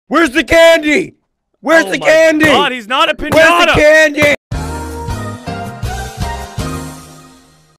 Where's the candy? Where's the candy? God, he's not a piñata! Where's the candy?